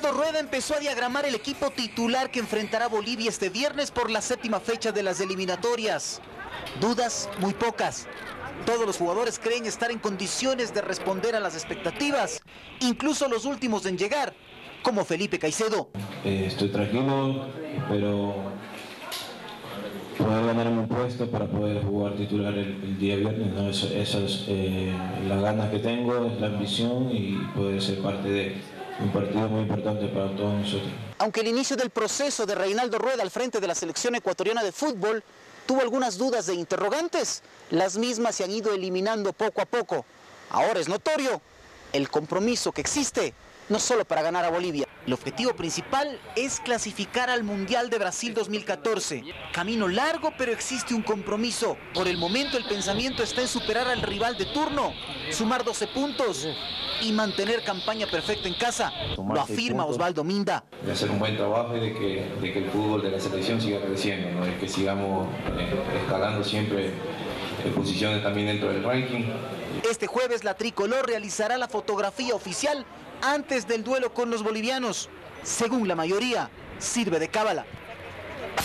Reinaldo Rueda empezó a diagramar el equipo titular que enfrentará a Bolivia este viernes por la 7ª fecha de las eliminatorias. Dudas muy pocas. Todos los jugadores creen estar en condiciones de responder a las expectativas, incluso los últimos en llegar, como Felipe Caicedo. Estoy tranquilo, pero poder ganarme un puesto para poder jugar titular el día viernes, ¿no? Eso es las ganas que tengo, es la ambición y poder ser parte de un partido muy importante para todos nosotros. Aunque el inicio del proceso de Reinaldo Rueda al frente de la selección ecuatoriana de fútbol tuvo algunas dudas e interrogantes, las mismas se han ido eliminando poco a poco. Ahora es notorio el compromiso que existe, no solo para ganar a Bolivia. El objetivo principal es clasificar al Mundial de Brasil 2014. Camino largo, pero existe un compromiso. Por el momento el pensamiento está en superar al rival de turno, sumar 12 puntos y mantener campaña perfecta en casa. Lo afirma Osvaldo Minda. De hacer un buen trabajo y de que el fútbol de la selección siga creciendo, ¿no? De que sigamos escalando siempre posiciones también dentro del ranking. Este jueves la tricolor realizará la fotografía oficial antes del duelo con los bolivianos. Según la mayoría, sirve de cábala.